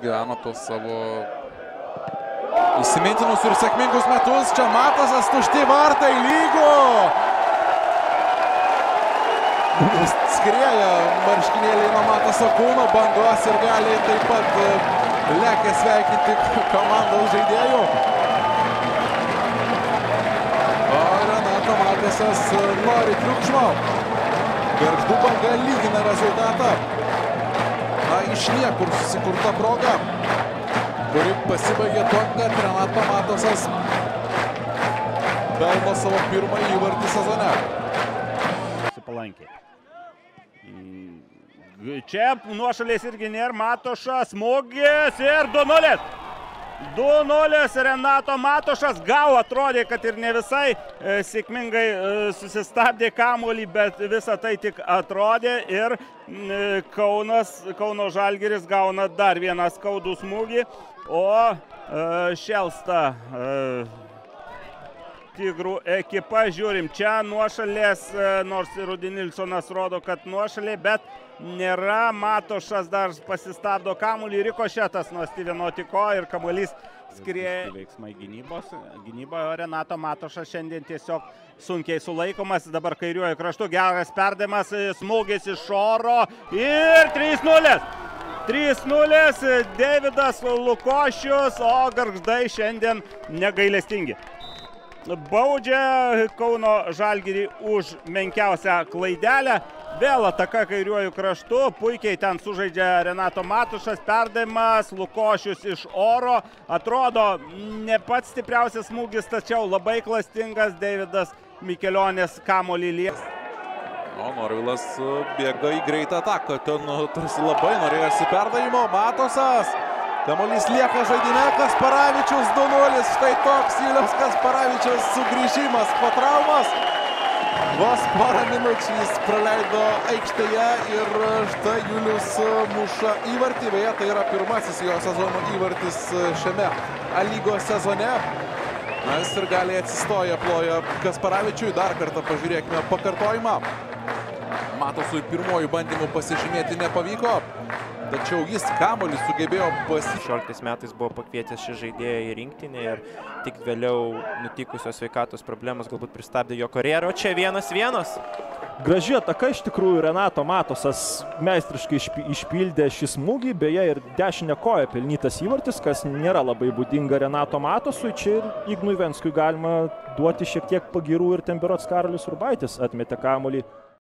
išgyveno tos savo įsimintinus ir sėkmingus metus. Čia Matosas, tušti vartai, lygų. Skrieja marškinėliai nuo Matoso kūno, bangos ir gali taip pat lekia sveikinti komandos žaidėjų. O Renato Matosas nori triukšmo. Gargždų banga lygina rezultatą. Na, iš niekur susikurta proga, kuri pasibaigė tuo, kad Renato Matosas pelno savo pirmąjį įvartį sezone. Palankiai. Čia nuošalės irgi nėra, Matošas, smūgis ir 2-0. 2-0 Renato Matošas, gal atrodė, kad ir ne visai sėkmingai susistabdė kamuolį, bet visą tai tik atrodė ir Kauno Žalgiris gauna dar vieną skaudų smūgį, o šelsta Tigrų ekipa, žiūrim, čia nuošalės, nors ir Rudi Nilsonas rodo, kad nuošalė, bet nėra. Matošas dar pasistabdo kamuolį, rikošetas nuo Steveno Tiko ir kamuolys skrieja. Veiksmai gynyboje Renato Matošas šiandien tiesiog sunkiai sulaikomas, dabar kairiuoju kraštu, geras perdavimas, smūgis iš oro ir 3-0. 3-0, Deividas Lukošius, o Gargždai šiandien negailestingi. Baudžia Kauno Žalgirį už menkiausią klaidelę. Vėl ataka kairiuoju kraštu, puikiai ten sužaidžia Renato Matošas, perdavimas, Lukošius iš oro. Atrodo, ne pats stipriausias smūgis, tačiau labai klastingas. Deividas Mikelionis kamuolį lies. O Norvilas bėga į greitą ataką, ten tarsi labai norėjosi perdavimo. Matosas. Kamuolys lieka žaidime, Kasparavičius 2-0, štai toks Juliaus Kasparavičiaus sugrįžimas po traumos. Vos porą minučių jis praleido aikštėje ir štai Julius muša įvartį, beje, tai yra pirmasis jo sezono įvartis šiame A-lygos sezone. Na, jis ir gali atsistoja, ploja Kasparavičiui, dar kartą pažiūrėkime pakartojimą. Matosui pirmojų bandymų pasižymėti nepavyko. Tačiau jis kamuolį sugebėjo 16 metais buvo pakvietęs šį žaidėją į rinktinę ir tik vėliau nutikusios sveikatos problemos galbūt pristabdė jo karjerą. O čia 1-1. Graži ataka iš tikrųjų. Renato Matosas meistriškai išpildė šį smūgį, beje ir dešinę koją pelnytas įvartis, kas nėra labai būdinga Renato Matosui. Čia ir Ignui Venskui galima duoti šiek tiek pagyrų ir ten berods Karolis Urbaitis atmetė kamuolį